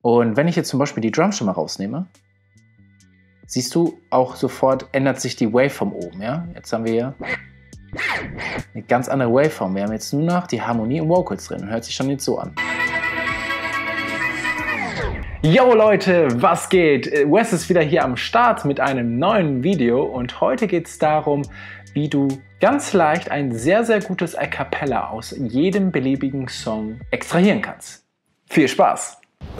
Und wenn ich jetzt zum Beispiel die Drums schon mal rausnehme, siehst du auch sofort, ändert sich die Waveform oben. Ja? Jetzt haben wir hier eine ganz andere Waveform. Wir haben jetzt nur noch die Harmonie und Vocals drin und hört sich schon jetzt so an. Yo Leute, was geht? Wes ist wieder hier am Start mit einem neuen Video und heute geht es darum, wie du ganz leicht ein sehr, sehr gutes A Cappella aus jedem beliebigen Song extrahieren kannst. Viel Spaß!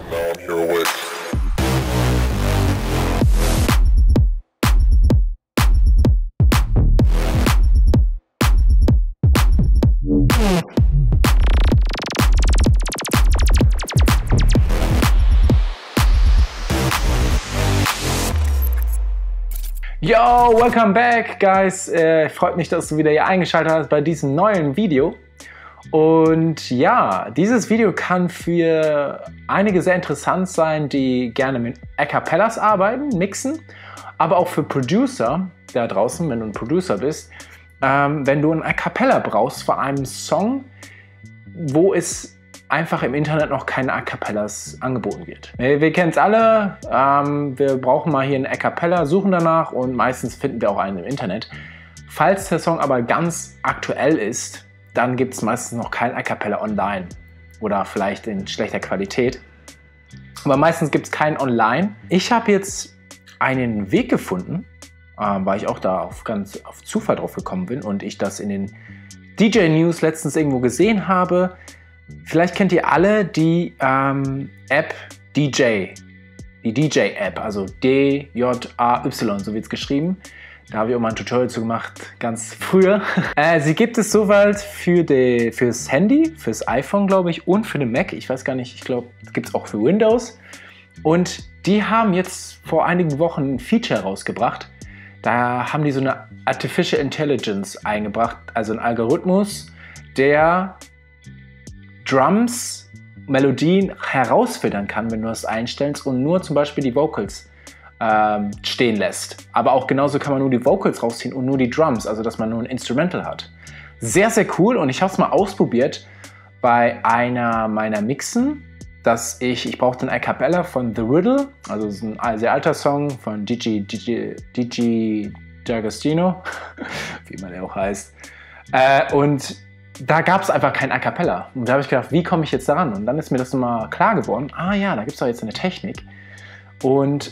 Yo, welcome back, guys. Freut mich, dass du wieder hier eingeschaltet hast bei diesem neuen Video. Und ja, dieses Video kann für einige sehr interessant sein, die gerne mit A Cappellas arbeiten, mixen, aber auch für Producer da draußen, wenn du ein Producer bist, wenn du ein A Cappella brauchst für einen Song, wo es einfach im Internet noch keine A Cappellas angeboten wird. Wir kennen es alle, wir brauchen mal hier ein A Cappella, suchen danach und meistens finden wir auch einen im Internet. Falls der Song aber ganz aktuell ist, dann gibt es meistens noch kein A Cappella online oder vielleicht in schlechter Qualität. Aber meistens gibt es keinen online. Ich habe jetzt einen Weg gefunden, weil ich auch da ganz auf Zufall drauf gekommen bin und ich das in den DJ News letztens irgendwo gesehen habe. Vielleicht kennt ihr alle die App DJ, die DJ-App, also D-J-A-Y, so wird es geschrieben. Da habe ich auch mal ein Tutorial zu gemacht, ganz früher. Sie gibt es soweit fürs Handy, fürs iPhone, glaube ich, und für den Mac. Ich weiß gar nicht, ich glaube, es gibt es auch für Windows. Und die haben jetzt vor einigen Wochen ein Feature rausgebracht. Da haben die so eine Artificial Intelligence eingebracht, also einen Algorithmus, der Drums, Melodien herausfiltern kann, wenn du das einstellst und nur zum Beispiel die Vocals stehen lässt. Aber auch genauso kann man nur die Vocals rausziehen und nur die Drums, also dass man nur ein Instrumental hat. Sehr, sehr cool und ich habe es mal ausprobiert bei einer meiner Mixen, dass ich brauchte ein A Cappella von The Riddle, also das ist ein sehr alter Song von Gigi D'Agostino, wie man der auch heißt. Und da gab es einfach kein A Cappella. Und da habe ich gedacht, wie komme ich jetzt daran? Und dann ist mir das nochmal klar geworden. Ah ja, da gibt es doch jetzt eine Technik. Und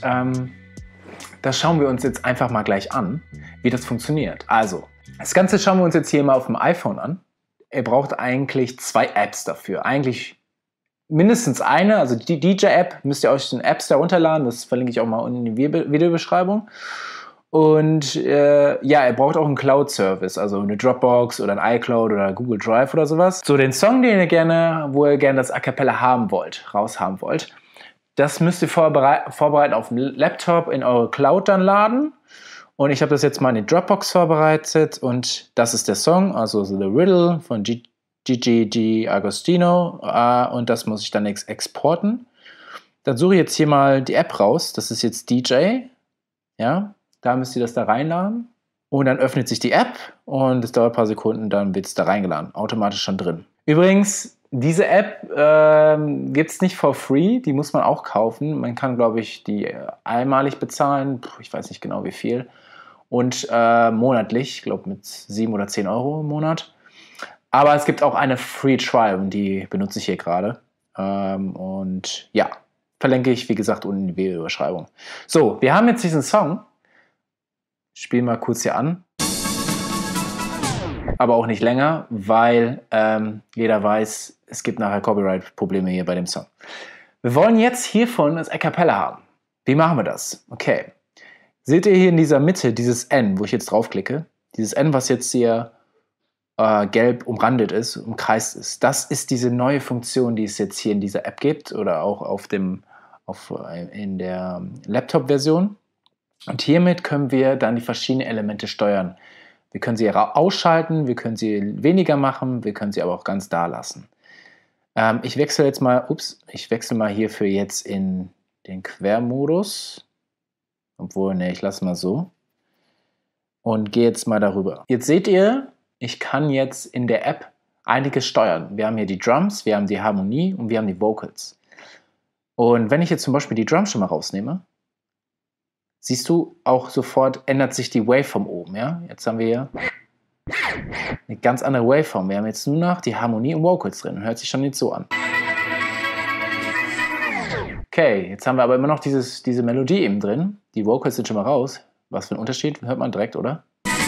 das schauen wir uns jetzt einfach mal gleich an, wie das funktioniert. Also, das Ganze schauen wir uns jetzt hier mal auf dem iPhone an. Ihr braucht eigentlich 2 Apps dafür. Eigentlich mindestens eine, also die DJ-App müsst ihr euch den App Store runterladen. Das verlinke ich auch mal unten in die Videobeschreibung. Und ja, ihr braucht auch einen Cloud-Service, also eine Dropbox oder ein iCloud oder Google Drive oder sowas. So, den Song, wo ihr gerne das A Cappella raushaben wollt, das müsst ihr vorbereiten auf dem Laptop in eure Cloud dann laden. Und ich habe das jetzt mal in die Dropbox vorbereitet und das ist der Song, also The Riddle von Gigi D'Agostino und das muss ich dann exporten. Dann suche ich jetzt hier mal die App raus, das ist jetzt DJ, ja. Da müsst ihr das da reinladen und dann öffnet sich die App und es dauert ein paar Sekunden, dann wird es da reingeladen, automatisch schon drin. Übrigens, diese App gibt es nicht for free, die muss man auch kaufen. Man kann, glaube ich, die einmalig bezahlen, ich weiß nicht genau wie viel, und monatlich, ich glaube mit 7 oder 10 Euro im Monat. Aber es gibt auch eine Free Trial und die benutze ich hier gerade. Und ja, verlinke ich, wie gesagt, unten in die Videobeschreibung. So, wir haben jetzt diesen Song. Spielen mal kurz hier an. Aber auch nicht länger, weil jeder weiß, es gibt nachher Copyright-Probleme hier bei dem Song. Wir wollen jetzt hiervon das A Cappella haben. Wie machen wir das? Okay. Seht ihr hier in dieser Mitte dieses N, wo ich jetzt draufklicke? Dieses N, was jetzt hier gelb umrandet ist, umkreist ist. Das ist diese neue Funktion, die es jetzt hier in dieser App gibt oder auch in der Laptop-Version. Und hiermit können wir dann die verschiedenen Elemente steuern. Wir können sie ausschalten, wir können sie weniger machen, wir können sie aber auch ganz da lassen. Ich wechsle mal hierfür jetzt in den Quermodus. Obwohl, ne, ich lasse mal so. Und gehe jetzt mal darüber. Jetzt seht ihr, ich kann jetzt in der App einiges steuern. Wir haben hier die Drums, wir haben die Harmonie und wir haben die Vocals. Und wenn ich jetzt zum Beispiel die Drumstimme rausnehme, siehst du auch sofort, ändert sich die Waveform oben. Ja? Jetzt haben wir hier eine ganz andere Waveform. Wir haben jetzt nur noch die Harmonie und Vocals drin. Hört sich schon jetzt so an. Okay, jetzt haben wir aber immer noch diese Melodie eben drin. Die Vocals sind schon mal raus. Was für ein Unterschied, hört man direkt, oder?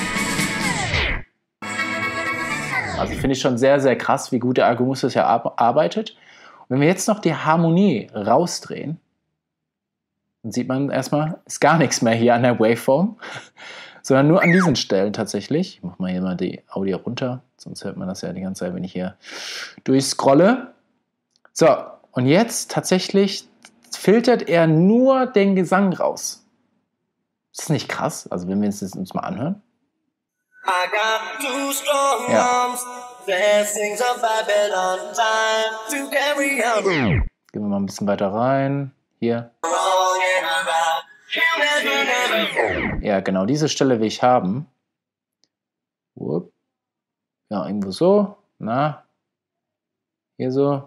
Also finde ich schon sehr, sehr krass, wie gut der Algoritmus ja arbeitet. Und wenn wir jetzt noch die Harmonie rausdrehen, dann sieht man erstmal, ist gar nichts mehr hier an der Waveform, sondern nur an diesen Stellen tatsächlich. Ich mache mal hier mal die Audio runter, sonst hört man das ja die ganze Zeit, wenn ich hier durchscrolle. So, und jetzt tatsächlich filtert er nur den Gesang raus. Ist das nicht krass? Also wenn wir uns mal anhören. Ja. Gehen wir mal ein bisschen weiter rein. Hier. Ja, genau, diese Stelle will ich haben. Ja, irgendwo so. Na. Hier so.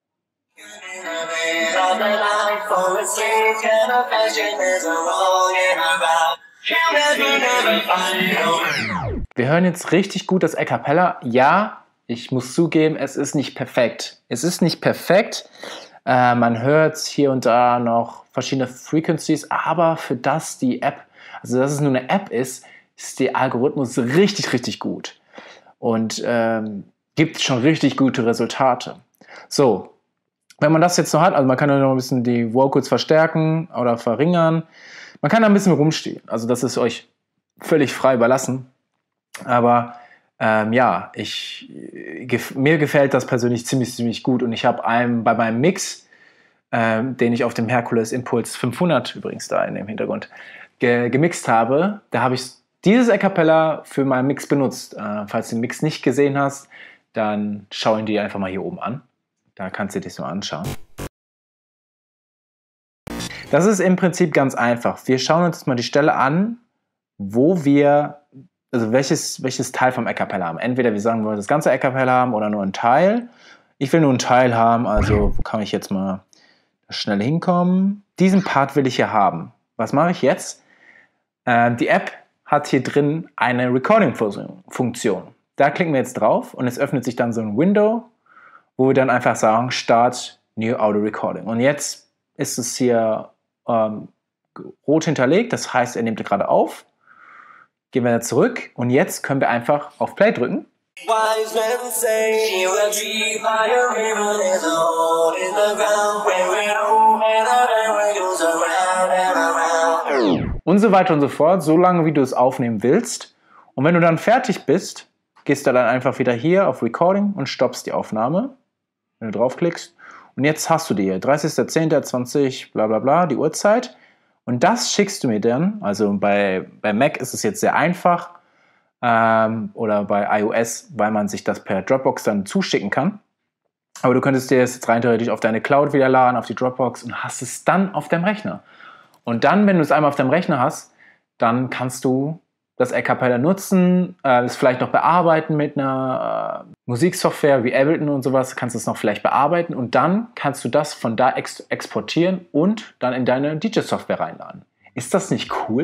Wir hören jetzt richtig gut das A Cappella. Ja, ich muss zugeben, es ist nicht perfekt. Es ist nicht perfekt. Man hört hier und da noch verschiedene Frequencies, aber für das die App, also dass es nur eine App ist, ist der Algorithmus richtig, richtig gut und gibt schon richtig gute Resultate. So, wenn man das jetzt noch hat, also man kann ja noch ein bisschen die Vocals verstärken oder verringern, man kann da ein bisschen rumstehen, also das ist euch völlig frei überlassen, aber ja, mir gefällt das persönlich ziemlich gut und ich habe bei meinem Mix, den ich auf dem Hercules Impulse 500 übrigens da in dem Hintergrund gemixt habe, da habe ich dieses A Cappella für meinen Mix benutzt. Falls du den Mix nicht gesehen hast, dann schau ihn dir einfach mal hier oben an. Da kannst du dir das mal anschauen. Das ist im Prinzip ganz einfach. Wir schauen uns mal die Stelle an, wo wir, also welches Teil vom A Cappella haben. Entweder wir sagen, wir wollen das ganze A Cappella haben oder nur einen Teil. Ich will nur einen Teil haben, also wo kann ich jetzt mal schnell hinkommen? Diesen Part will ich hier haben. Was mache ich jetzt? Die App hat hier drin eine Recording-Funktion. Da klicken wir jetzt drauf und es öffnet sich dann so ein Window, wo wir dann einfach sagen, Start New Audio Recording. Und jetzt ist es hier rot hinterlegt, das heißt, er nimmt gerade auf. Gehen wir zurück und jetzt können wir einfach auf Play drücken. Wise men say he will tree by a river, there's a hole in the ground where it all and goes around and around. Und so weiter und so fort, so lange wie du es aufnehmen willst. Und wenn du dann fertig bist, gehst du dann einfach wieder hier auf Recording und stoppst die Aufnahme, wenn du draufklickst. Und jetzt hast du die hier, 30.10.20, bla bla bla, die Uhrzeit. Und das schickst du mir dann, also bei Mac ist es jetzt sehr einfach, oder bei iOS, weil man sich das per Dropbox dann zuschicken kann. Aber du könntest dir das jetzt rein theoretisch auf deine Cloud wieder laden, auf die Dropbox und hast es dann auf deinem Rechner. Und dann, wenn du es einmal auf deinem Rechner hast, dann kannst du das A Cappella nutzen, es vielleicht noch bearbeiten mit einer Musiksoftware wie Ableton und sowas, kannst du es noch vielleicht bearbeiten und dann kannst du das von da exportieren und dann in deine DJ-Software reinladen. Ist das nicht cool?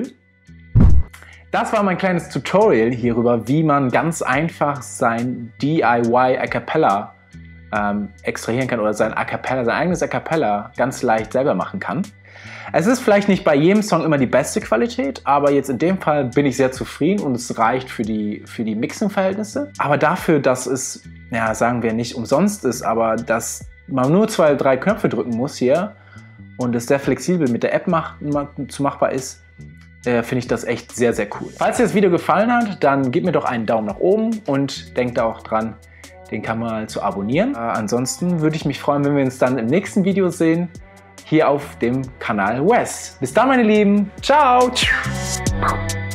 Das war mein kleines Tutorial hierüber, wie man ganz einfach sein DIY A Cappella extrahieren kann oder sein eigenes A Cappella ganz leicht selber machen kann. Es ist vielleicht nicht bei jedem Song immer die beste Qualität, aber jetzt in dem Fall bin ich sehr zufrieden und es reicht für die Mixing-Verhältnisse. Aber dafür, dass es, ja, sagen wir nicht umsonst ist, aber dass man nur 2, 3 Knöpfe drücken muss hier und es sehr flexibel mit der App machbar ist, finde ich das echt sehr, sehr cool. Falls dir das Video gefallen hat, dann gib mir doch einen Daumen nach oben und denk da auch dran, den Kanal zu abonnieren. Ansonsten würde ich mich freuen, wenn wir uns dann im nächsten Video sehen, hier auf dem Kanal Wes. Bis dann, meine Lieben. Ciao.